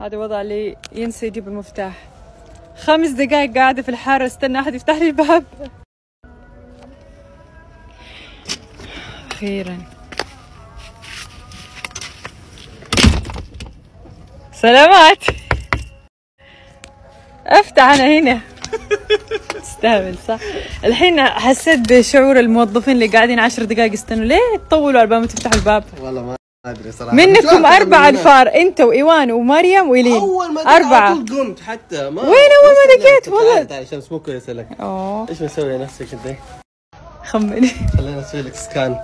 هذا وضع اللي ينسى يجيب المفتاح. 5 دقائق قاعدة في الحارة استنى أحد يفتح لي الباب. أخيرا سلامات. افتح أنا هنا. تستهبل صح؟ الحين حسيت بشعور الموظفين اللي قاعدين 10 دقائق يستنوا. ليه تطولوا على ما تفتحوا الباب؟ والله ما ادري صراحه. منكم 4 الفار، انت وايوان ومريم وإيلين. اول ما 4 قمت حتى ما وين اول ما دقيت والله. تعال شمس مو كويسه لك. اوه ايش بنسوي يا نفسك انت؟ خمني. خلينا نسوي لك سكان.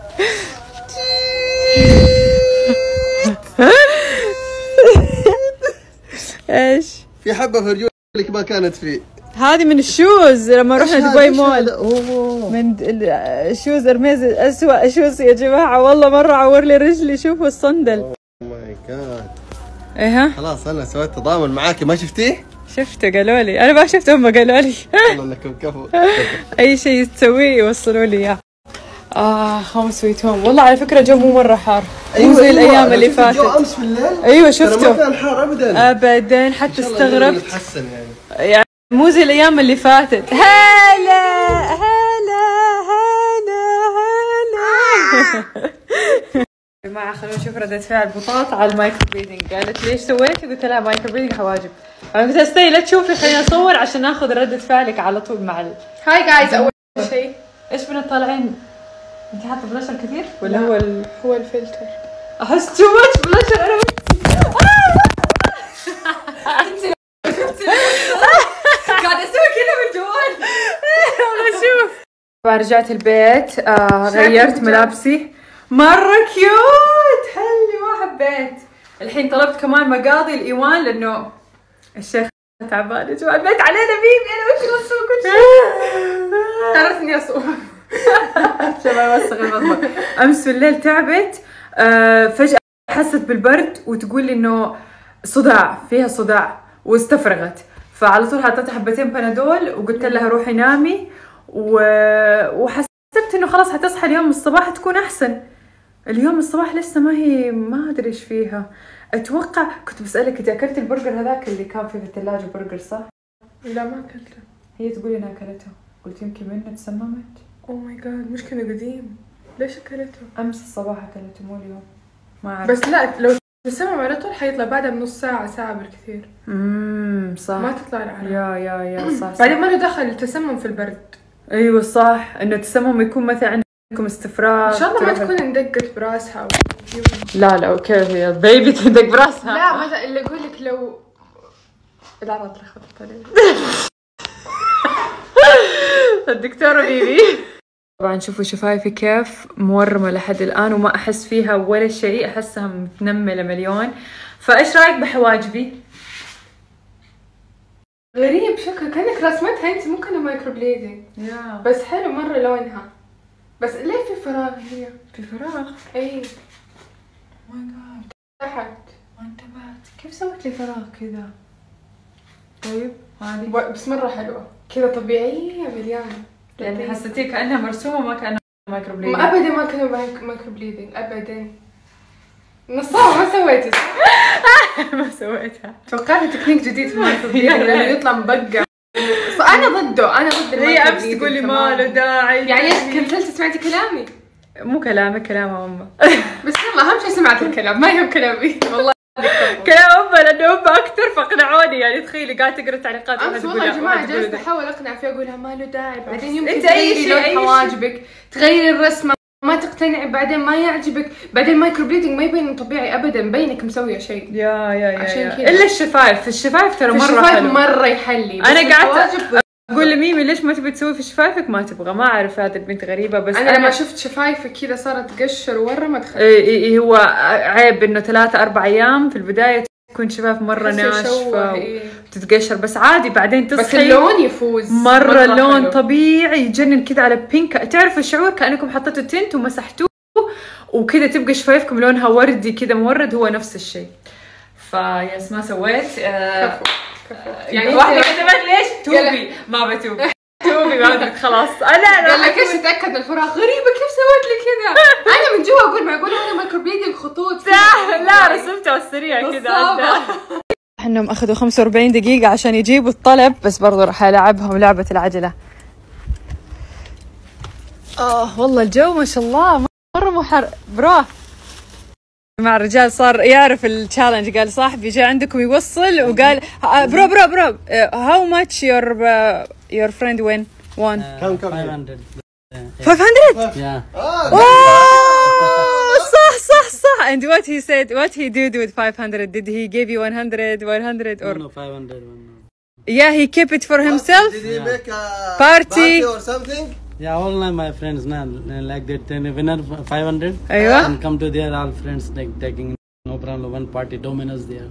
ايش؟ في حبه في رجولك ما كانت فيه. هذه من الشوز لما رحنا دبي مول. من الشوز ارميز اسوأ شوز يا جماعه والله مره عور لي رجلي. شوفوا الصندل. اوه ماي جاد. ايه خلاص انا سويت تضامن معاكي ما شفتيه؟ شفته قالوا لي. انا ما شفته هم قالوا لي. والله انكم كفو. اي شيء تسويه يوصلوا لي اياه. هوم سويت هوم. والله على فكره جو مو مره حار. مو زي الايام اللي فاتت. جو امس بالليل. ايوه شفته. ما كان حار ابدا. ابدا حتى استغربت. يتحسن يعني مو زي الايام اللي فاتت. هلا هلا هلا هلا. يا جماعه خلونا نشوف ردة فعل بطاط على المايكرو بريدنج. قالت ليش سويتي؟ قلت لها مايكرو بريدنج حواجب. انا قلت استني لا تشوفي خلينا نصور عشان ناخذ ردة فعلك على طول مع هاي جايز. اول شيء ايش بنا طالعين؟ انت حاطه بلاشر كثير ولا هو الفلتر؟ احس تو ماتش بلاشر. انا قاعدة اسوي كذا بالجوال. والله شوف. طبعا رجعت البيت غيرت ملابسي. مرة كيوت حلوة حبيت. الحين طلبت كمان مقاضي الإيوان لأنه الشيخ تعبان يا جماعة. البيت علينا بيبي. أنا وش أسوي كل شيء. تعرف إني أصوم. شباب وسخ المطبخ. أمس بالليل تعبت فجأة حست بالبرد وتقول لي إنه صداع فيها صداع واستفرغت. فعلى طول حطيتها حبتين بنادول وقلت لها روحي نامي وحسبت انه خلاص حتصحى اليوم الصباح تكون احسن. اليوم الصباح لسه ما ادري ايش فيها. اتوقع كنت بسالك انت اكلت البرجر هذاك اللي كان فيه في الثلاجه برجر صح؟ لا ما اكلته. هي تقول انا اكلته. قلت يمكن منه تسممت. اوه ماي جاد مشكلة قديم. ليش اكلته؟ امس الصباح اكلته مو اليوم. ما اعرف. بس لا لو تسمم على طول حيطلع بعدها بنص ساعة بالكثير. صح. ما تطلع على يا صح. بعدين ما له دخل التسمم في البرد. ايوه صح انه التسمم يكون مثلا عندكم استفراغ. ان شاء الله ما تكون اندقت براسها. لا اوكي هي بيبي تندق براسها. لا مثلا اللي اقول لك لو لا تلخبطت علي. الدكتورة بيبي. طبعا شوفوا شفايفي كيف مورمة لحد الآن وما أحس فيها ولا شيء. أحسها متنملة مليون. فإيش رأيك بحواجبي؟ غريب شكل كأنك رسمتها انت. ممكن مايكرو بليدنج بس حلو مرة لونها. بس ليه في فراغ هي؟ في فراغ؟ اي ماي جاد تحت ما انتبهت. كيف سويت لي فراغ كذا؟ طيب هذه بس مرة حلوة كذا طبيعية مليانة. يعني حسيتي كأنها مرسومة ما كأنها مايكرو بليدنج. ابدا ما كانوا مايكرو بليدنج ابدا. نصها ما سويتي ما سويتها. توقعت تكنيك جديد في المايكرو بليدنج لانه يطلع مبقع. انا ضده. انا ضد هي امس تقول لي ما له داعي. يعني ايش كنسلتي سمعتي كلامي؟ مو كلامك كلام امه. بس يلا اهم شيء سمعت الكلام ما يهم كلامي والله. كلام امه لانه امه اكثر فاقنعوني. يعني تخيلي قاعده تقرا تعليقات امس والله يا جماعه جالسه احاول اقنع فيها اقول لها ما له داعي. بعدين يمكن انت اي شيء لون حواجبك تغيري الرسمه ما تقتنعي بعدين ما يعجبك. بعدين مايكرو بليدنج ما يبين طبيعي ابدا مبينك مسويه شيء. يا عشان كذا. الا الشفايف. الشفايف ترى مره الشفايف حلو. مره يحلي. انا قاعده اقول لميمي ليش ما تبي تسوي في شفايفك؟ ما تبغى. ما اعرف هذه البنت غريبه. بس انا لما شفت شفايفك كذا صارت قشر ورا ما دخلت. هو عيب انه 3-4 ايام في البدايه تكون شفايف مره ناشفه وتتقشر. بس عادي بعدين تصحي. بس اللون يفوز مره اللون طبيعي يجنن كذا على بينك. تعرف الشعور كانكم حطيتوا تنت ومسحتوه وكذا تبقى شفايفكم لونها وردي كذا مورد. هو نفس الشيء. فياس ما سويت. يعني واحده كتبت ليش توبي ما بتوب. توبي ما ادري خلاص. انا قال لك ايش اتاكد من الفراغ. غريبه كيف سويت لي كذا. انا من جوا اقول معقول انا مايكرو بليدنج خطوط. لا رسمتها على السريع كذا. انهم اخذوا 45 دقيقة عشان يجيبوا الطلب، بس برضو راح العبهم لعبة العجلة. والله الجو ما شاء الله مرة محر برو. مع الرجال صار يعرف التشالنج، قال صاحبي جاء عندكم يوصل وقال برو how much your friend won كم 500. 500 Yeah. صح. And what he did with 500? Did he give you 100 or No, 500. yeah, he kept it for himself? Did he make a Party or something? Yeah, all my friends now like that. Then winner 500. أيوة. And come to there, all friends like taking no problem. One party, Domino's there.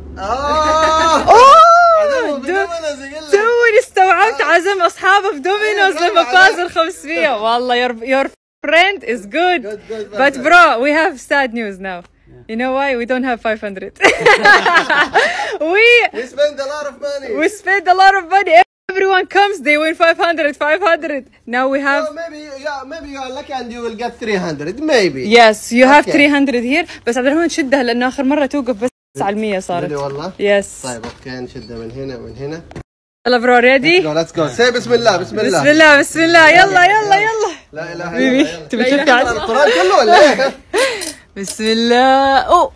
توني استوعبت عزم أصحابه في دومينوز لما فاز ال 500. والله your friend is good. But bro, we have sad news now. You know why? We don't have 500. we spend a lot of money. We spend a lot of money. Everyone comes, they win 500. Now we have. So maybe you are lucky and you will get 300. Maybe. Yes, you have 300 here. بس عبد الرحمن شدها لأنه آخر مرة توقف بس على 100 صارت. والله. Yes. طيب اوكي نشدها من هنا ومن هنا. يلا برو ريدي. Let's go. Say بسم الله. بسم الله. يلا. لا اله بيبي الا الله. تبي تركع؟ القرآن كله ولا ايه؟ بسم الله. اوه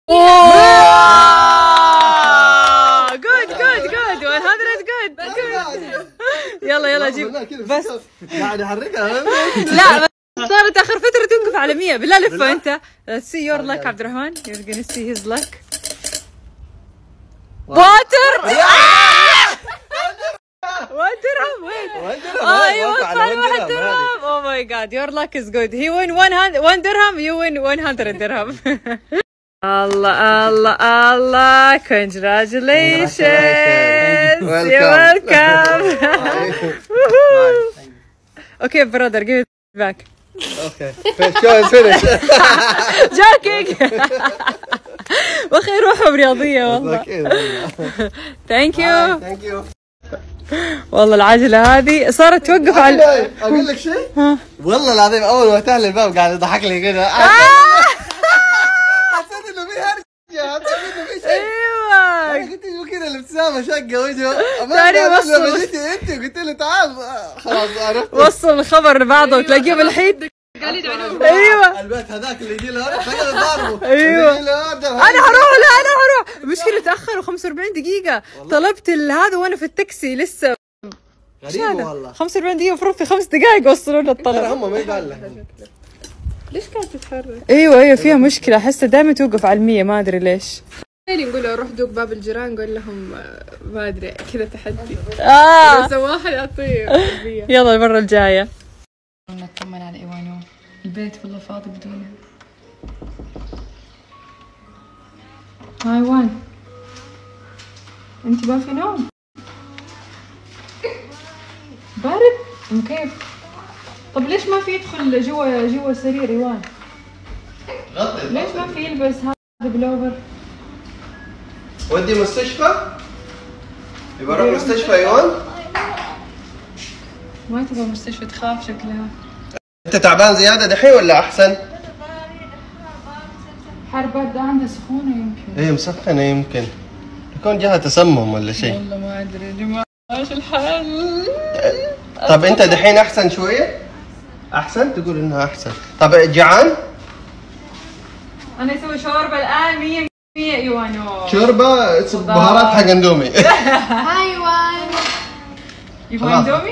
good 100 good. يلا جيب بس قاعد يحركها. لا صارت اخر فتره توقف على 100. بالله لفه انت. Let's see your luck عبد الرحمن. You're gonna see his luck. واتر 1 درهم. وين؟ ايوه صار 1 درهم. Oh my god, your luck is good. He win 1 درهم, you win 100 درهم. Allah, congratulations. You're welcome. Okay brother, give it back. Okay. Finish. Joking. واخي روحهم رياضية والله. Thank you. والله العجلة هذه صارت توقف على. اقول لك شيء؟ والله العظيم اول ما فتح لي الباب قاعد يضحك لي كذا. حسيت انه في هرجة، حسيت انه في شيء. ايوه. انا قلت له كذا الابتسامة شقة وجهه. تاني وصل. لما جيتي انت قلت لي تعال خلاص عرفت. وصل الخبر لبعضه وتلاقيهم الحين. ايوه البيت هذاك اللي يجي له تخيل ضاربه. ايوه انا هروح مشكلة تأخروا 45 دقيقة. طلبت هذا وانا في التاكسي لسه. غريب والله 45 دقيقة المفروض في 5 دقائق وصلونا الطلب. هم ما يبان لهم. ليش قاعد تتحرك؟ ايوه فيها مشكلة، احسها دائما توقف على 100 ما ادري ليش. نقول له روح دوق باب الجيران قول لهم ما ادري كذا تحدي. بس واحد يعطيه. يلا المرة الجاية. نطمن على ايوانو. البيت والله فاضي بدونه. ايوان انت ما في نوم؟ بارد؟ كيف؟ طب ليش ما في يدخل جوا السرير ايوان؟ ليش ما في يلبس هذا بلوفر؟ ودي مستشفى؟ يبغى اروح مستشفى ايوان؟ ما تبغى مستشفى تخاف شكلها. انت تعبان زيادة دحين ولا احسن؟ حربات ده عندها سخونة يمكن. ايه مسخنة يمكن. يكون جاها تسمم ولا شيء. والله ما ادري يا جماعة ايش الحال. طب انت دحين احسن شوية؟ احسن؟ تقول انها احسن. طب جعان؟ انا اسوي شوربة الان 100 ايوانو. شوربة بهارات حق اندومي. ايوان يبغى اندومي؟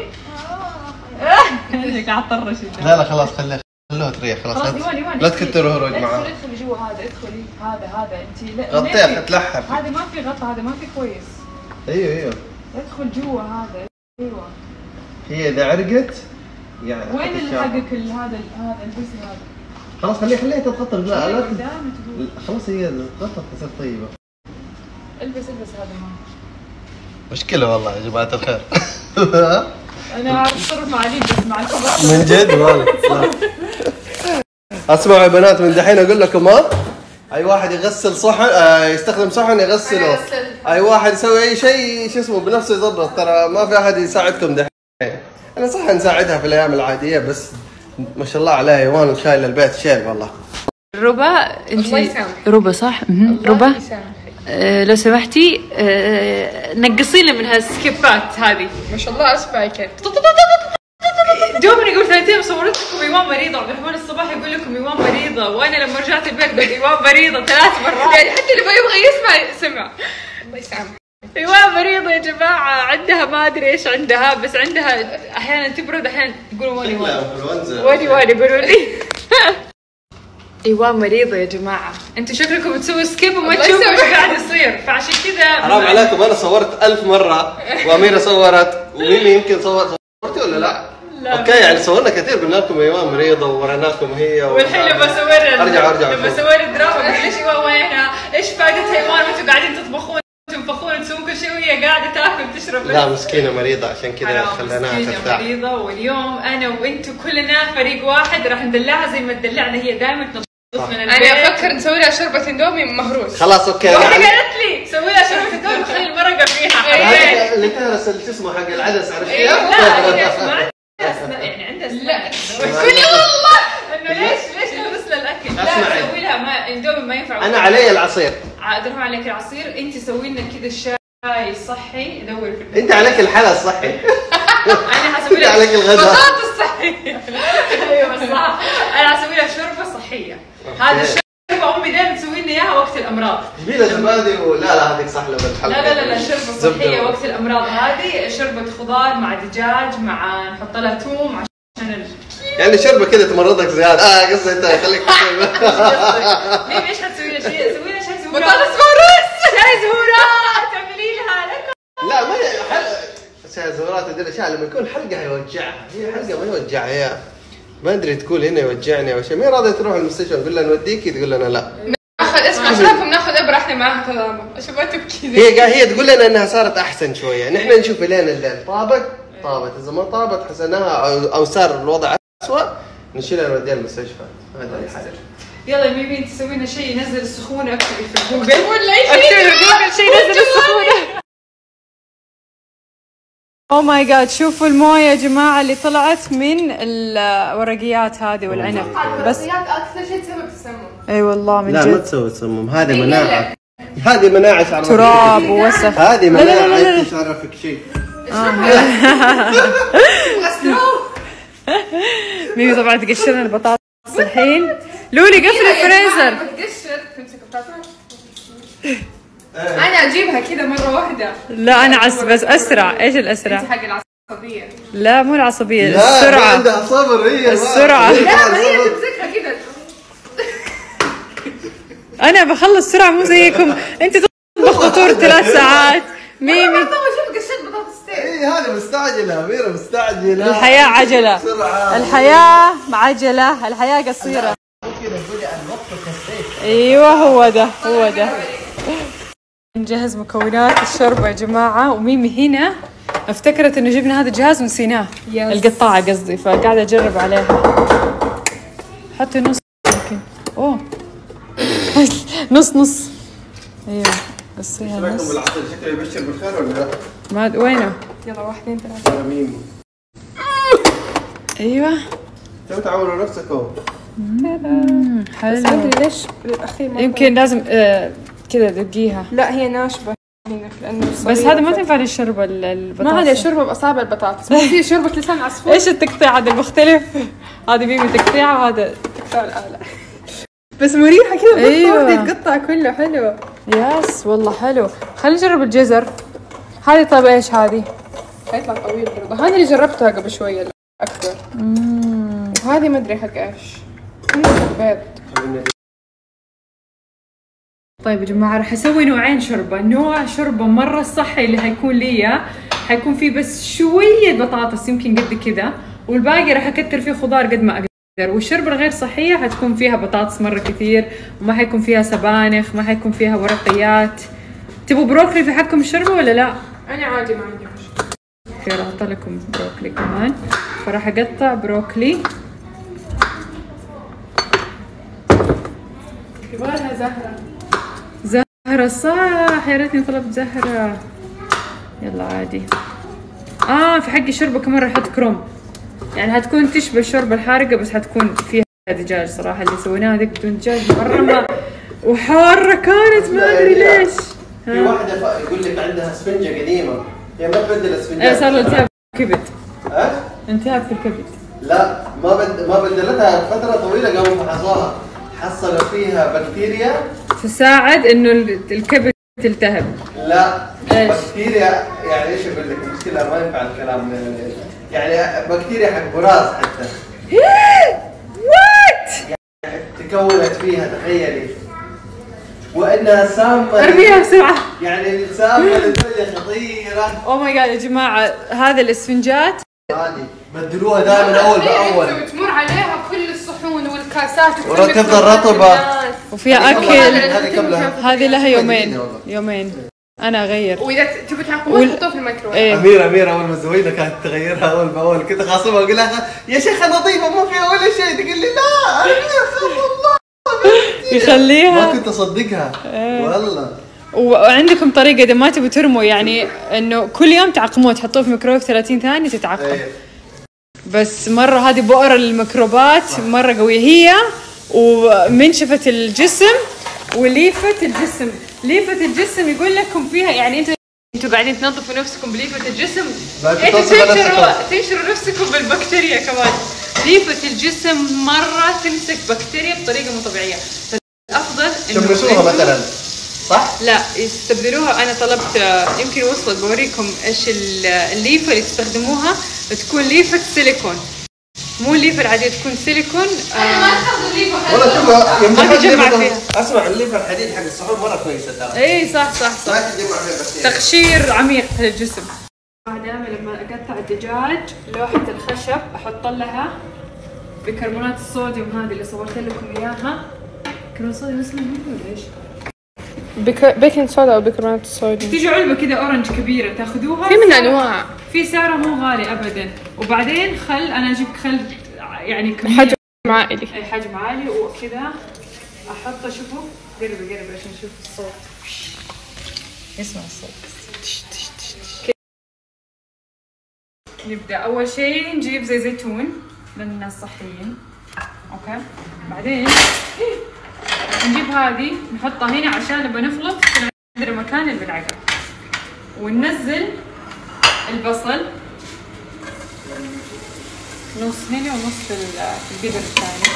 قاعد طرش. لا خلاص خلوها تريح خلاص. لا تكتروا هروج معاه. ادخلي جوا هذا ادخلي هذا انت غطيها تلحف. هذا ما في غطا، هذا ما في كويس. ايوه ادخل جوا هذا. ايوه هي اذا عرقت يعني وين حقك هذا البسي هذا. خلاص خليها تتغطى. لا خلاص هي الغطا تصير طيبة. البس هذا ما مشكلة والله يا جماعة الخير. انا اتصرف مع علي بس مع الكبار من جد والله. اسمعوا يا بنات من دحين اقول لكم اي واحد يغسل صحن يستخدم صحن يغسله. اي واحد يسوي اي شيء شو اسمه بنفسه يضبط. ترى ما في احد يساعدكم دحين. انا صح نساعدها في الايام العادية بس ما شاء الله عليها ايوان شايله البيت شيل والله. ربا انت ربا صح؟ ربا لو سمحتي نقصي لنا من هالسكيبات هذه. ما شاء الله اسمعي كيف دوبني قبل 2 أيام صورت لكم ايمان مريضه، عبد الرحمن الصباح يقول لكم ايمان مريضه، وانا لما رجعت البيت قلت ايمان مريضه 3 مرات. يعني حتى اللي ما يبغى يسمع سمع. الله يسامحك. ايمان مريضه يا جماعه، عندها ما ادري ايش عندها، بس عندها احيانا تبرد احيانا تقول واني يقولوا لي ايوان مريضه يا جماعه. انتوا شكلكم تسووا سكيب وما تشوفوا ايش قاعد يصير، فعشان كذا حرام عليكم. انا صورت 1000 مره واميره صورت وميمي يمكن صورتي ولا لا؟ اوكي يعني صورنا كثير، قلنا لكم ايمان مريضه ووريناكم هي والحين لما صورنا ارجع لما صورنا الدراما قلت ليش ايمان وينها؟ ايش فائدتها ايمان وانتوا قاعدين تطبخون تنفخون تسوون كل شيء وهي قاعده تاكل تشرب؟ لا مسكينه مريضه عشان كذا خليناها ترتاح. مريضه، واليوم انا وانتوا كلنا فريق واحد راح ندلعها زي ما تدلعنا هي دائما تنظف من البيت. انا افكر نسوي لها شوربه اندومي مهروس. خلاص اوكي. واحده قالت لي سوي لها شوربه اندومي وخلي المرقه فيها. اللي تهرس شو اسمه حق العدس عرفتيها؟ لا يعني عندها لا كل والله انه ليش نغسل الاكل؟ لا سوي لها ما اندومي ما ينفع. انا علي العصير. ادرهم عليك العصير، انت سوي لنا كذا الشاي صحي. دور في البيت. انت عليك الحلا الصحي. انا حسوي لها عليك الغداء بطاطس صحي. ايوه صح، انا حسوي لها شوربه صحيه. هذا الشوربه امي دائما تسوي لنا اياها وقت الامراض. جميله زبادي لا هذيك صح لو بالحلقه. لا شوربه صحيه وقت الامراض. هذه شوربه خضار مع دجاج مع نحط لها ثوم عشان يعني شوربه كذا تمرضك زياده. قصدي انت خليك ليه ايش حتسوي لها شيء؟ سوي لها شاي زهورات. بطاطس مهروس. شاي زهورات تعملي لها لك. لا ما شاي زهورات هذول الاشياء لما يكون حلقه يوجعها. هي حلقه ما يوجعها. هي ما ادري تقول هنا يوجعني او شيء. مين راضيه تروح المستشفى نقول لها نوديكي تقول لنا لا. اسمع شايفهم ناخذ ابره احنا معاها تضامن عشان ما تبكي. هي تقول لنا انها صارت احسن شويه. نحن نشوف لين الليل طابت اذا ما طابت حسناها او صار الوضع اسوء نشيلها نوديها المستشفى. هذا الحل. يلا ميمي انت سوي لنا شيء ينزل السخونه. اكتبي في جوجل ولا اي شيء ينزل السخونه. او ماي جاد شوفوا المويه يا جماعه اللي طلعت من الورقيات هذه والعنب. بس اكثر شيء تسبب تسمم. اي والله من جد. لا ما تسوي تسمم. هذه مناعه. هذه مناعه تعرفك تراب ووسخ. هذه مناعه تعرفك شيء. ميمي طبعا تقشرنا البطاطس الحين. لولي قفل الفريزر. بتقشر تمسك البطاطس. انا اجيبها كذا مره واحده. لا انا بس اسرع. ايش الاسرع؟ انت حق العصبيه. لا مو العصبيه، لا السرعه. عندها صبر هي. السرعه. لا هي تمسكها كذا. انا بخلص سرعه مو زيكم. انت تطبخ طول 3 ساعات. ميمي شوف قشرت بطاطستين. اي هذه مستعجله. اميره مستعجله. الحياه عجله. الحياه عجله. الحياه قصيره. ممكن تقولي الوقت كالسيف. ايوه هو ده. نجهز مكونات الشوربه يا جماعه. وميمي هنا افتكرت انه جبنا هذا الجهاز ونسيناه. القطاعه قصدي، فقاعده اجرب عليها. حطي نص يمكن. اوه نص. ايوه بس هي رايكم نص. بالعسل؟ شكله يبشر بالخير ولا لا؟ ما وينه؟ يلا 1 2 3. ميمي ايوه تو تعوروا نفسكم. حلو. بس ادري ليش الاخير يمكن لازم كذا دقيها. لا هي ناشفه هنا لانه بس هذا ما تنفع للشوربه البطاطس. ما هذه شوربه باصابع البطاطس. ما في شوربه لسان عصفور. ايش التقطيع هذا المختلف؟ هذه ميمي تقطيع وهذا تقطع الآلة. بس مريحه كذا. أيوة. يتقطع كله حلو. ياس والله حلو. خلينا نجرب الجزر. هذه طيب ايش هذه؟ حيطلع طويل برضه. هذه اللي جربتها قبل شويه اكثر. وهذه ما ادري حق ايش. بيض. طيب يا جماعه راح اسوي نوعين شوربه. نوع شوربه مره صحي اللي حيكون لي حيكون فيه بس شويه بطاطس يمكن قد كذا، والباقي راح اكتر فيه خضار قد ما اقدر. والشوربه الغير صحيه حتكون فيها بطاطس مره كثير، وما حيكون فيها سبانخ، ما حيكون فيها ورقيات. تبوا بروكلي في حقكم الشوربه ولا لا؟ انا عادي ما عندي مشكله. اوكي راح احط لكم بروكلي كمان. فراح اقطع بروكلي. يبغالها زهره. زهرة صح، يا ريتني طلبت زهرة. يلا عادي. في حقي شوربة كمان راح احط كروم، يعني هتكون تشبه الشوربة الحارقة بس هتكون فيها دجاج. صراحة اللي سويناها ذيك بدون دجاج مرة ما وحارة كانت ما ادري ليش. في واحده يقول لك عندها اسفنجه قديمه، هي ما تبدل اسفنجات. ايه صار له التهاب كبد. ها؟ التهاب في الكبد. لا ما بدلتها فتره طويله، قاموا فحصوها حصلوا فيها بكتيريا تساعد انه الكبد تلتهب. لا إيش؟ بكتيريا، يعني ايش اقول لك المشكله، ما ينفع الكلام يعني بكتيريا حق براز حتى. وات؟ تكونت فيها، تخيلي، وانها سامه. ارميها بسرعه. يعني سامه لدرجه خطيره. او ماي جاد يا جماعه، هذه الاسفنجات هذه بدلوها دائما اول باول، تمر عليها كل الصحون والكاسات وتفضل رطبه وفيها اكل. هذه كم لها؟ هذه لها يومين. انا اغير. واذا تبي تعقمها حطوها في الميكروويف. ايه اميره اول ما زوينه كانت تغيرها اول باول، كنت خاصمها اقول لها يا شيخه نظيفه ما فيها ولا شيء، تقول لي لا والله يخليها. ما كنت اصدقها والله. وعندكم طريقه اذا ما تبوا ترموا، يعني انه كل يوم تعقموه تحطوه في الميكروويف 30 ثانيه تتعقم. إيه. بس مره هذه بؤر الميكروبات مره قويه هي، ومنشفه الجسم وليفه الجسم. ليفه الجسم يقول لكم فيها، يعني انتوا قاعدين تنظفوا نفسكم بليفه الجسم، انتوا تنشروا نفسكم بالبكتيريا كمان. ليفه الجسم مره تمسك بكتيريا بطريقه مو طبيعيه، فالافضل انه شمسوها مثلا، صح؟ لا يستبدلوها. انا طلبت، يمكن وصلت بوريكم ايش الليفه اللي تستخدموها، تكون ليفه سيليكون، مو الليفه العاديه، تكون سيليكون. انا ما استخدم الليفه. والله شوف ما تجمع فيها. اسمع الليفه الحديد حق الصحون مره كويسه ترى. اي صح ما تجمع فيها بكتيريا. تقشير عميق للجسم. دائما لما اقطع الدجاج لوحه الخشب احط لها بيكربونات الصوديوم، هذه اللي صورت لكم اياها. بيكربونات الصوديوم اسمها ولا ايش؟ بيكنج صودا او بيكربونات الصوديوم. تيجي علبه كذا اورنج كبيره تاخذوها، في منها انواع، في سعرها مو غالي ابدا. وبعدين انا اجيب خل يعني كمية، حجم عائلي. اي حجم عالي، وكذا احطه. شوفوا قرب عشان نشوف الصوت. اسمع الصوت. نبدا اول شيء نجيب زي زيتون للناس صحيين، اوكي. بعدين نجيب هذه نحطها هنا عشان نبغى نخلط عندنا مكان بالعقل. وننزل البصل نص هنا ونص في القدر الثاني،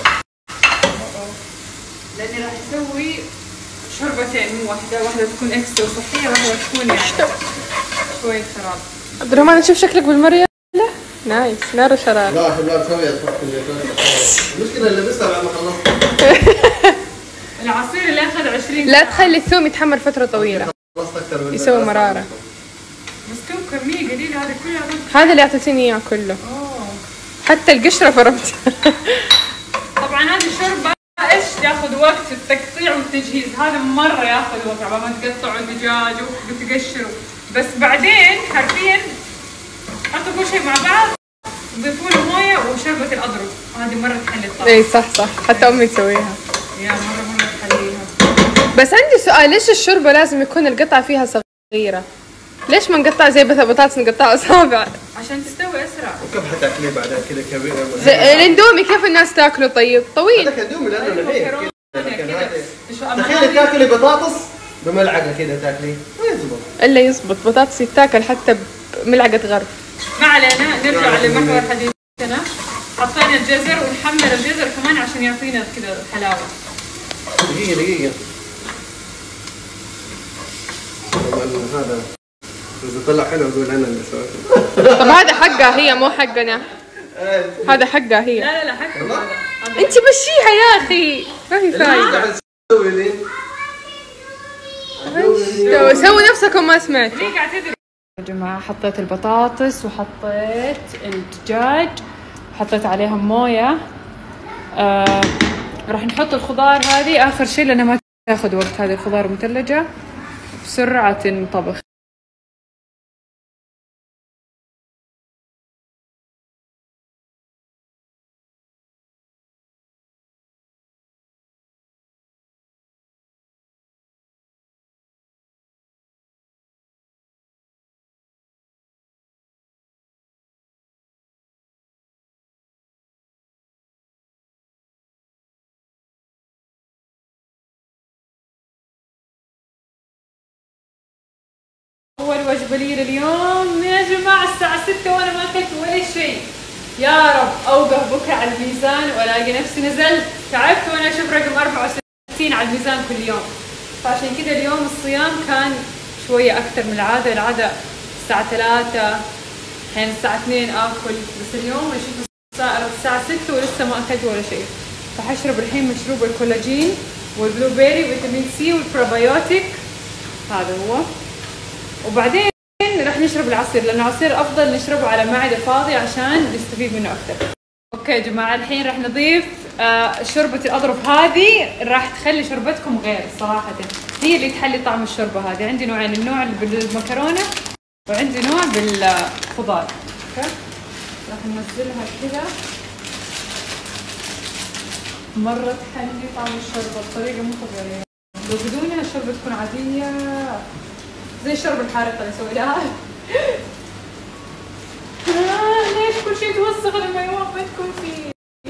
لاني راح اسوي شوربتين مو واحده تكون اكسترا صحيه، واحده تكون يعني شويه شراب. عبد الرحمن نشوف شكلك بالمرية. لا نايس، نار شراب. لا شباب سوي المشكله اللي لبستها بعد ما خلصت. العصير اللي اخذ 20 لا تخلي الثوم يتحمر فترة طويلة، خلصت اكثر من يسوي مرارة. بس كميه قليله هذه كلها. هذا اللي اعطيتيني اياه كله. حتى القشرة فرمتها. طبعا هذه الشوربه ايش تاخذ وقت في التقطيع والتجهيز، هذا مره ياخذ وقت على ما تقطعوا الدجاج وتقشروا. بس بعدين حرفيا حطوا كل شيء مع بعض، ضيفوا له مويه وشوربه الاضرب، هذه مره تحلي الطعم. اي صح حتى امي تسويها. يا مره تحليها. بس عندي سؤال، ليش الشوربة لازم يكون القطعة فيها صغيرة؟ ليش ما نقطع زي بطاطس نقطعها اصابع؟ عشان تستوي اسرع. وكيف حتاكليه بعدين كذا كبير؟ الاندومي كيف الناس تاكله طيب؟ طويل. هذاك اندومي لانه نحيف كذا. كذا. تخيلي تاكلي بطاطس بملعقه كذا تاكليه، ما يزبط. الا يزبط، بطاطس يتاكل حتى بملعقة غرب. ما علينا، نرجع لمحور حديثنا. حطينا الجزر ونحمر الجزر كمان عشان يعطينا كذا حلاوه. دقيقه هذا إذا طلع حلو أقول أنا اللي سويته. طب هذا حقها هي مو حقنا. هذا حقها هي. لا حقها. انت مشيها يا اخي، ما في فايدة. سوي نفسكم ما سمعت. ليه قاعد تدري يا جماعة؟ حطيت البطاطس وحطيت الدجاج وحطيت عليها موية. راح نحط الخضار هذه آخر شيء لأنها ما تاخذ وقت، هذه الخضار مثلجة بسرعة طبخ. اول وجبه لي اليوم يا جماعه الساعه 6 وانا ما اكلت ولا شيء. يا رب اوقف بكره على الميزان والاقي نفسي نزلت. تعبت وانا اشوف رقم 64 على الميزان كل يوم. فعشان كذا اليوم الصيام كان شويه اكثر من العاده. العاده الساعه 3 الحين الساعه 2 اكل، بس اليوم اشوف الساعه 6 ولسه ما اكلت ولا شيء. فحشرب الحين مشروب الكولاجين والبلو بيري وفيتامين سي والبروبايوتيك، هذا هو. وبعدين راح نشرب العصير، لانه العصير افضل نشربه على معده فاضيه عشان نستفيد منه اكثر. اوكي يا جماعه الحين راح نضيف شوربه الاظرف. هذه راح تخلي شوربتكم غير صراحه، هي اللي تحلي طعم الشوربه هذه. عندي نوعين، النوع اللي بالمكرونه وعندي نوع بالخضار. اوكي راح ننزلها كذا، مرة تحلي طعم الشوربة بطريقة مو طبيعية. لو بدونها الشوربة تكون عادية زي الشوربة الحارقة اللي سويناها. ليش كل شيء توسخ لما يوم ما تكون فيه؟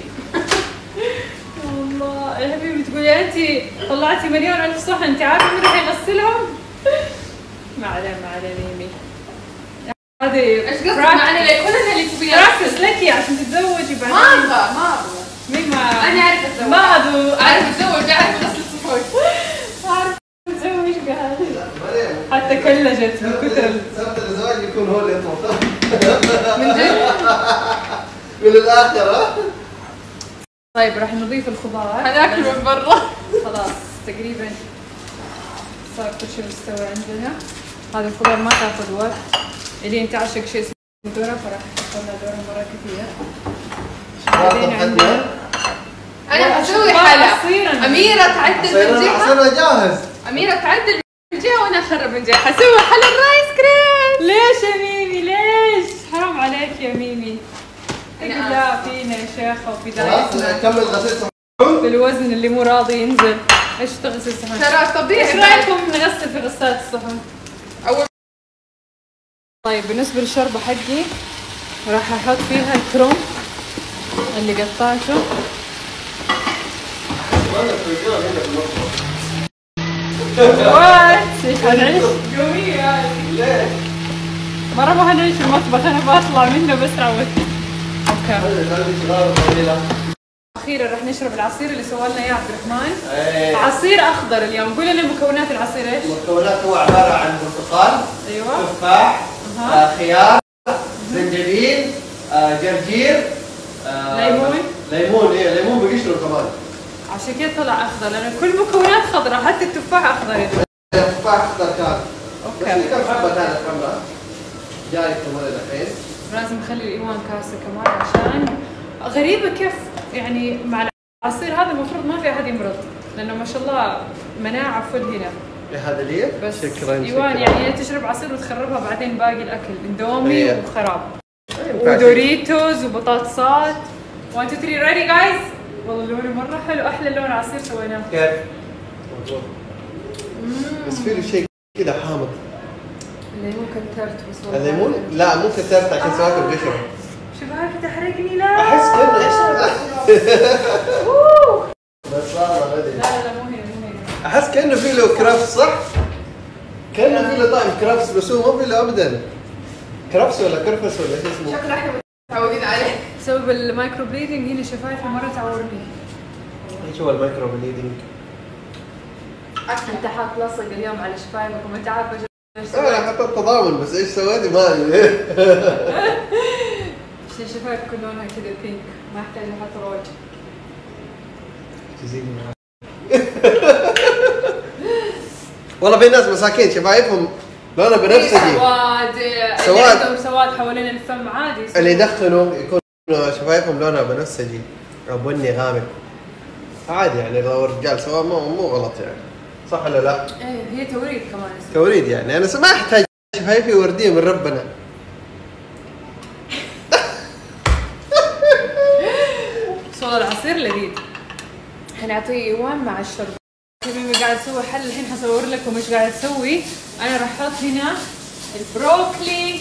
والله يا حبيبي تقولي انت طلعتي مليون الف صحن، انت عارفة مين راح يغسلهم؟ ما عليه ميمي. هذه ايش قصدك معنا ليه؟ كلنا اللي تبيها براكتس لك عشان تتزوجي بعدين. ما ابغى انا اعرف اتزوج، ما اعرف اتزوج، اعرف اغسل الصحون، اعرف اتزوج قاعد حتى كلجت من كثر سبب الزواج يكون هو اللي يطبخ. من جد؟ من الاخر ها؟ طيب راح نضيف الخضار. حناكل من برا. خلاص تقريبا صار كل شيء مستوى عندنا. هذا الخضار ما تاخذ وقت، الين تعشق شيء اسمه ذره، فراح احط لها ذره مره كثير. انا بسوي حلا. اميره تعدل من جهه، عصيرنا جاهز. اميره تعدل من جهه وانا اخرب من جهه. حسوي حلا الرايس كريم. ليش يا ميمي ليش؟ حرام عليك يا ميمي. لا فينا يا شيخه وفي خلاص كمل غسيل صحون. بالوزن اللي مو راضي ينزل. ايش تغسل الصحون؟ ترى طبيعي. ايش رايكم نغسل في غسالة الصحون؟ اول طيب بالنسبه للشوربه حقي راح احط فيها الكروم اللي قطعته. وات ايش حنعيش؟ قويه ليه؟ مرة ما حنعيش في المطبخ، انا بطلع منه بسرعة اوكي. اخيرا راح نشرب العصير اللي سوى لنا اياه عبد الرحمن. عصير اخضر اليوم. قول لنا مكونات العصير ايش؟ المكونات هو عبارة عن برتقال، ايوه، تفاح، خيار، زنجبيل، جرجير، ليمون. ايه ليمون بقشره كمان. عشان كذا طلع اخضر، لان كل مكونات خضراء، حتى التفاح اخضر يا جماعه. التفاح اخضر كان. اوكي. بس كم حبه كانت حمراء. جاي كمان الحين. لازم نخلي الايوان كاسه كمان، عشان غريبه كيف يعني مع العصير هذا المفروض ما في احد يمرض، لانه ما شاء الله مناعه فل هنا. هذا لي؟ بس شكرا. ايوان يعني تشرب عصير وتخربها بعدين باقي الاكل، اندومي وخراب ينفع ودوريتوز وبطاطسات. 1 2 3 ريدي جايز. والله لونه مره حلو، احلى لون عصير سويناه. كيف؟ بس في له شيء كذا حامض. الليمون كترت بس والله. الليمون؟ لا مو كترت عشان سواك بقشره. شباب تحرقني. لا احس كانه بس والله بدري. لا مو هنا. احس كانه في له كرفس صح؟ كانه في له طعم كرفس بس هو ما في له ابدا. كرفس ولا كرفس ولا ايش اسمه؟ شكله احنا متعودين عليه. بسبب المايكرو بليدنج هنا شفايفي مره تعورني. ايش هو المايكرو بليدنج؟ انت حاط لصق اليوم على شفايفك وما تعرف ايش انا حطيت تضامن بس ايش سويتي ما ادري. شفايف كل لونها كذا بينك، ما يحتاج احط روج. والله في ناس مساكين شفايفهم لونها بنفسجي. سواد عندهم سواد حوالين الفم عادي. اللي يدخنوا يكون شفايفهم لونها بنفسجي او بني غامق. عادي يعني لو الرجال سوا مو غلط يعني. صح ولا لا؟ ايه هي توريد كمان. توريد يعني انا ما احتاج شفايفي ورديه من ربنا. صودا العصير لذيذ. حنعطيه ايوان مع الشرب. حبيبي قاعد اسوي حل الحين، حصور لكم ايش قاعد اسوي. انا راح احط هنا البروكلي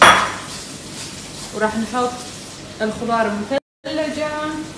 وراح نحط الخضار المثلجة.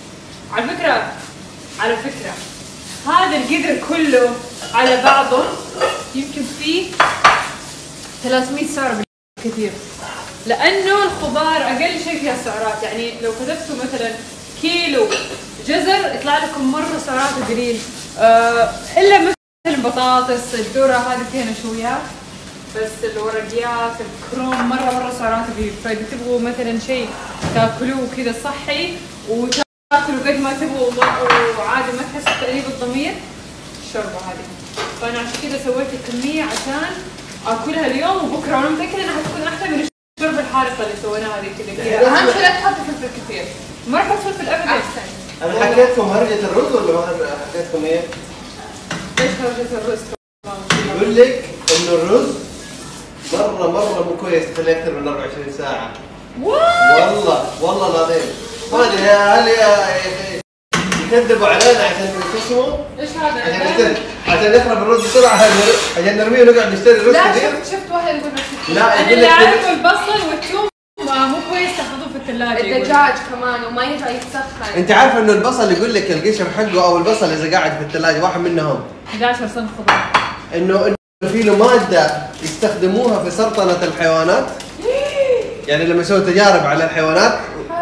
على فكرة هذا القدر كله على بعضه يمكن فيه 300 سعر بالكثير، لانه الخضار اقل شيء فيها السعرات. يعني لو كتبتوا مثلا كيلو جزر يطلع لكم مره سعراته قليل، الا مثلا البطاطس، الذره هذه فيها نشويات، بس الورقيات، الكروم مره سعراته قليل. فاذا تبغوا مثلا شيء تاكلوه كذا صحي وتاكلوا قد ما تبغوا وعادي ما تحسوا بتأنيب الضمير، الشوربه هذه. فانا عشان كذا سويت الكميه عشان اكلها اليوم وبكره، وانا متاكده انها حتكون احلى من الشوربه الحارقه اللي سويناها هذه كذا. اهم شيء لا تحطي فلفل كثير. ما راح احط فلفل ابدا. انا حكيتكم هرجة الرز ولا ما حكيتكم ايه؟ ليش هرجة الرز؟ يقول لك انه الرز مرة مو كويس تخليه اكثر من 24 ساعة. والله العظيم. ما ادري هل يكذبوا علينا عشان شو اسمه؟ ايش هذا؟ عشان نخرب الرز بسرعة، عشان نرميه ونقعد نشتري رز كثير. لا شفت واحد يقول نفس الشيء. لا انا اللي اعرفه البصل والثوم مو كويس تحطوه في الثلاجة. الدجاج كمان وما ينفع يتسخن. انت عارفه انه البصل يقول لك القشر حقه او البصل اذا قاعد في الثلاجة واحد منهم 11 صنف خضار. انه في له مادة يستخدموها في سرطنة الحيوانات. يعني لما يسووا تجارب على الحيوانات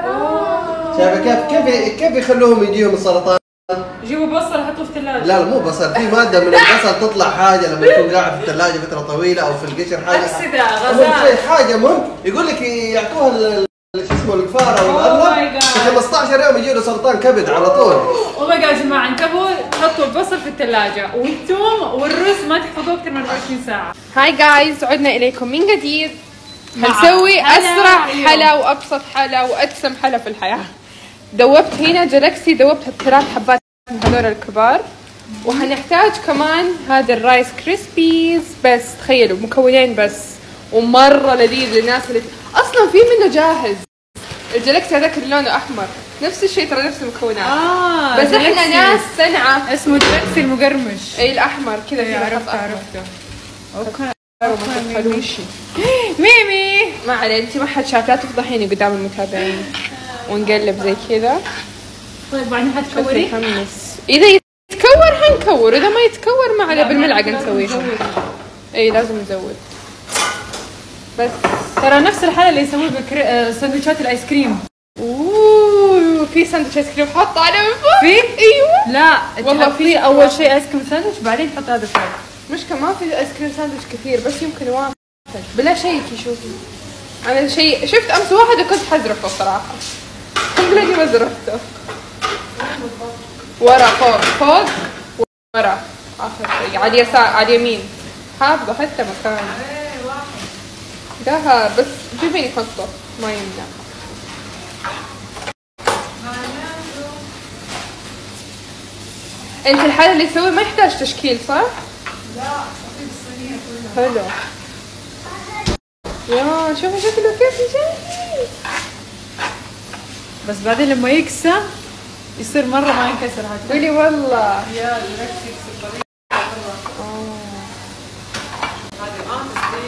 شايفه كيف يخلوهم يجيهم السرطان؟ يجيبوا بصل يحطوه في الثلاجة. لا مو بصل، في مادة من البصل تطلع حاجة لما يكون قاعد في الثلاجة فترة طويلة او في القشر حاجة. أكسدة غازات. حاجة مهم يقول لك يعطوها شو اسمه الفارة والأرنب في 15 يوم يجي له سرطان كبد على طول. او ماي جاد يا جماعة، انتبهوا تحطوا البصل في الثلاجة والثوم والرز ما تحفظوه أكثر من 24 ساعة. هاي جايز، عدنا إليكم من جديد. هنسوي أسرع حلا وأبسط حلا وأدسم حلا في الحياة. دوبت هنا جلاكسي، دوبت 3 حبات من هذول الكبار، وهنحتاج كمان هذا الرايس كريسبيز. بس تخيلوا مكونين بس، ومرة لذيذ للناس اللي أصلا في منه جاهز. الجلاكسي هذاك اللي لونه أحمر نفس الشيء، ترى نفس المكونات. بس احنا ناس صنعة. اسمه جلاكسي المقرمش. اي الأحمر كذا. عرفته. اوكي. خلوشي ميمي ما عليه، انت ما حد شاف، لا تفضحيني قدام المتابعين. ونقلب زي كذا. طيب بعدين حتكوري؟ متحمس. اذا يتكور حنكور، اذا ما يتكور ما عليه بالملعقه نسويها. اي لازم نزود. بس ترى نفس الحالة اللي يسويه سندوتشات الايس كريم. اوه في ساندوتش ايس كريم حط عليه من فوق. في؟ ايوه لا والله في اول شيء ايس كريم ساندوتش بعدين تحط هذا فوق. مش كمان في ايس كريم ساندوتش كثير، بس يمكن واحد بلا شيكي. شوفي انا شيء شفت امس واحد وكنت حزرفه صراحه، الحمد لله ما زرفته. ورا فوق ورا اخر شيء على اليسار على اليمين، حافظه حتى مكان ده. بس جيبيني خطه ما يمنع. انت الحالة اللي تسوي ما يحتاج تشكيل صح؟ لا اعطيه الصينية كلها. حلو. يا شوفي شكله كيف جميل. بس بعدين لما يكسى يصير مرة ما ينكسر. قولي والله. يا جلاكسي يكسر طريقة مرة. هذه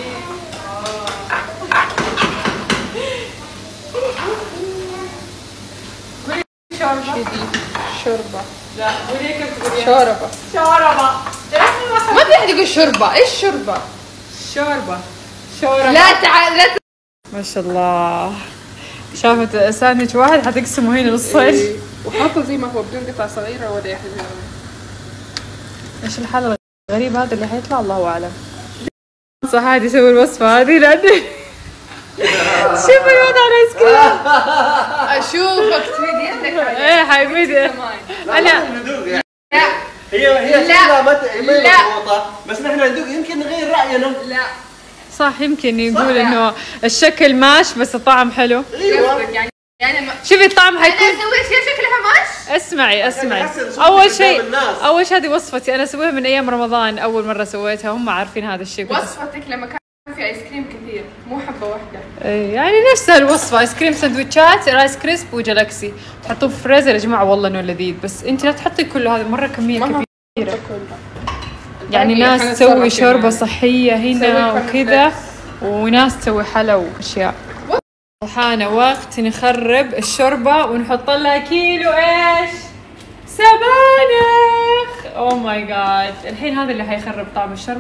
شوربة. لا قولي كيف تقوليها؟ شوربة. ما في احد يقول شوربة. ايش شوربة؟ شوربة. لا ما شاء الله. شافت ساندويتش واحد حتقسمه هنا نصين. وحاطه زي ما هو بدون قطع صغيرة ولا حاجة. ايش الحالة الغريب هذا اللي حيطلع الله اعلم. صح عادي يسوي الوصفة هذه لاني شوفي الوضع على الايس كريم. اشوفك تمد يدك. ايه حيمد انا ندوق يعني. هي لا ما مضبوطة، بس نحن ندوق يمكن نغير رأينا. لا صح يمكن يقول انه الشكل ماش بس الطعم حلو. ايوه يعني شوفي الطعم حيكون. انا سويت شيء شكلها ماش. اسمعي اول شيء هذه وصفتي انا اسويها من ايام رمضان، اول مره سويتها هم عارفين هذا الشيء. وصفتك لما كان في ايس كريم كثير مو حبه واحده. يعني نفس الوصفه، ايس كريم سندوتشات رايس كريسب وجلاكسي تحطوه في الفريزر يا جماعه والله انه لذيذ. بس انت لا تحطي كله، هذا مره كميه كبيره. يعني ناس تسوي شوربه صحيه هنا وكذا، وناس تسوي حلا واشياء. حان وقت نخرب الشوربه ونحط لها كيلو ايش؟ سبانخ. اوه ماي جاد، الحين هذا اللي حيخرب طعم الشوربه. بس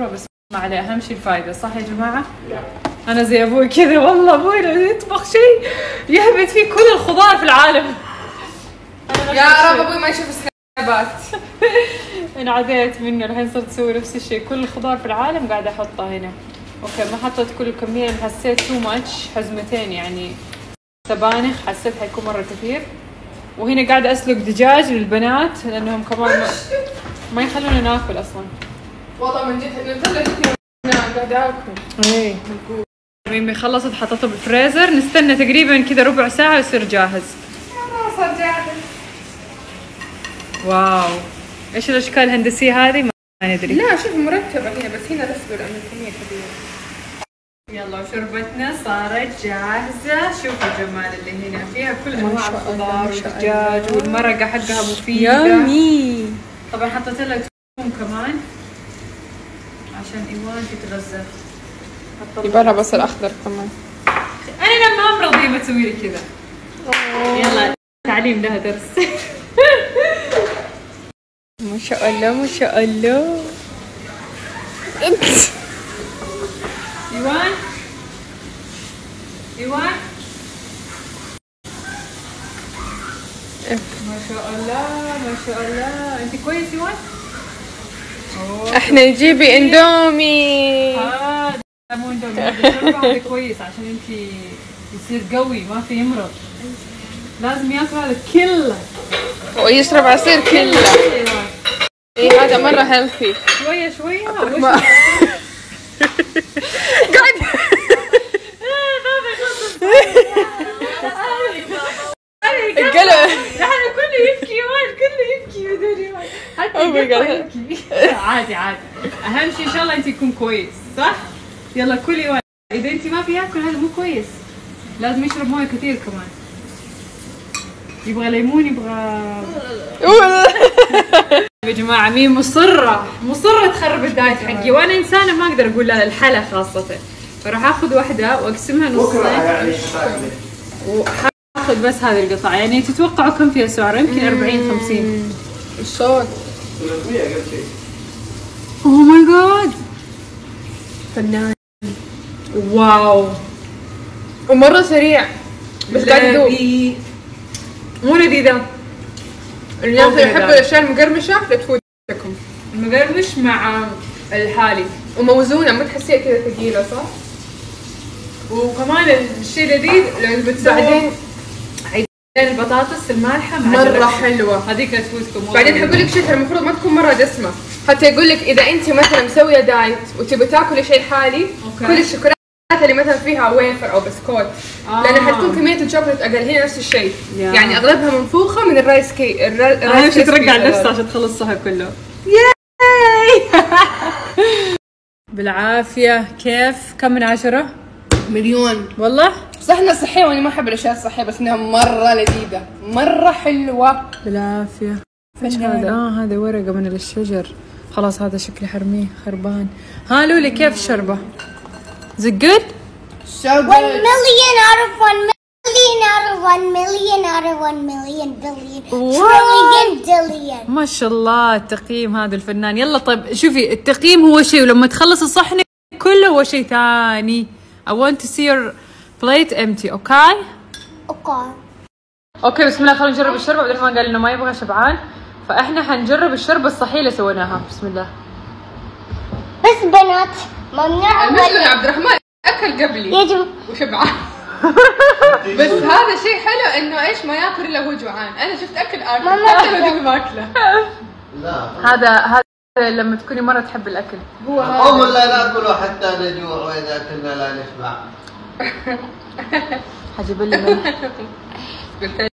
ما عليه، اهم شيء الفائده، صح يا جماعه؟ انا زي ابوي كذا والله، ابوي لو يطبخ شيء يهبط فيه كل الخضار في العالم. يا رب ابوي ما يشوف السنابات. انعديت منه الحين، صرت اسوي نفس الشيء، كل الخضار في العالم قاعده احطها هنا. اوكي ما حطيت كل الكميه، حسيت تو ماتش، حزمتين يعني سبانخ حسيت حيكون مره كثير. وهنا قاعده اسلق دجاج للبنات لانهم كمان ما يخلونا ناكل اصلا. والله من جد نزلت قاعده اكل. ايه ميمي خلصت حطته بالفريزر، نستنى تقريبا كذا ربع ساعه ويصير جاهز. صار جاهز. واو ايش الاشكال الهندسيه هذه؟ ما ندري. لا شوف مرتبه هنا، بس هنا رسبه لانه الكميه كبيره. يلا وشربتنا صارت جاهزه. شوفوا الجمال اللي هنا، فيها كل انواع الخضار والدجاج والمرقه حقها مفيده. يامي. طبعا حطيت لها توم كمان عشان ايوان تتغذى. يبقى لها بصل اخضر كمان. انا لما امرض ما تسوي لي كذا. يلا تعليم لها درس. ما شاء الله ما شاء الله. ايوان ايوان ما شاء الله ما شاء الله. انت كويس ايوان؟ احنا نجيبي اندومي. مو اندومي، هذا كويس عشان انت يصير قوي ما في يمرض. لازم ياكل هذا كله ويشرب عصير كله. ايه هذا مره هيلثي. شويه شويه قاعد القلب. نحن كله يبكي ايوان، كله يبكي بدون ايوان، حتى يبكي. عادي عادي، اهم شيء ان شاء الله انت يكون كويس، صح؟ يلا كلي ايوان. اذا انت ما بياكل هذا مو كويس، لازم يشرب مويه كثير كمان. يبغى ليمون، يبغى يا جماعه مين مصره تخرب الدايت حقي، وانا انسانه ما اقدر اقول لا للحلا خاصه. فراح اخذ واحده واقسمها نصين وحاخذ بس هذه القطعه. يعني تتوقعوا كم فيها سعر؟ يمكن 40 50. الصوت 300 اقل شيء. اوه ماي جاد فنان. واو ومره سريع بس قاعد يذوب. مو لذيذه. الناس اللي يحبوا الاشياء المقرمشه لا تفوتكم. المقرمش مع الحالي وموزونه، ما تحسيها كذا ثقيله صح؟ وكمان الشيء لذيذ لو بتسوي بعدين البطاطس المالحه مره حلوه، هذيك لا تفوتكم. بعدين حقول لك شيء المفروض ما تكون مره دسمه، حتى يقول لك اذا انت مثلا مسويه دايت وتبي تاكلي شيء حالي كل الشوكولاتات اللي مثلا فيها ويفر او بسكوت لان حتكون كميه الشوكولات اقل. هنا نفس الشيء يعني اغلبها منفوخه من الرايس كي. اهم شيء ترجع نفسها عشان تخلصها كله. بالعافيه. كيف؟ كم من 10؟ مليون والله. صح انها صحيه وانا ما احب الاشياء الصحيه، بس انها مره لذيذه مره حلوه. بالعافيه. ايش هذا؟ هذا ورقه من الشجر. خلاص هذا شكلي حرميه خربان. ها لولي كيف الشربه؟ Is it good? So good. 1 million out of 1 million out of 1 million out of 1 million billion trillion billion. ما شاء الله التقييم هذا الفنان. يلا طيب شوفي، التقييم هو شيء ولما تخلص الصحن كله هو شيء ثاني. I want to see your plate empty. اوكي؟ اوكي بسم الله. خلينا نجرب الشربة. عبد الرحمن قال انه ما يبغى شبعان، فاحنا حنجرب الشربة الصحية اللي سويناها. بسم الله. بس بنات ممنوع. المشكلة عبد الرحمن اكل قبلي وشبعان. بس هذا شيء حلو انه ايش ما ياكل الا هو جوعان. انا شفت اكل حتى لو دق ماكله. لا هذا لما تكوني مرة تحب الاكل. هو قوم لا ناكل حتى نجوع واذا كنا لا نشبع. حجيب لي ملح. قلت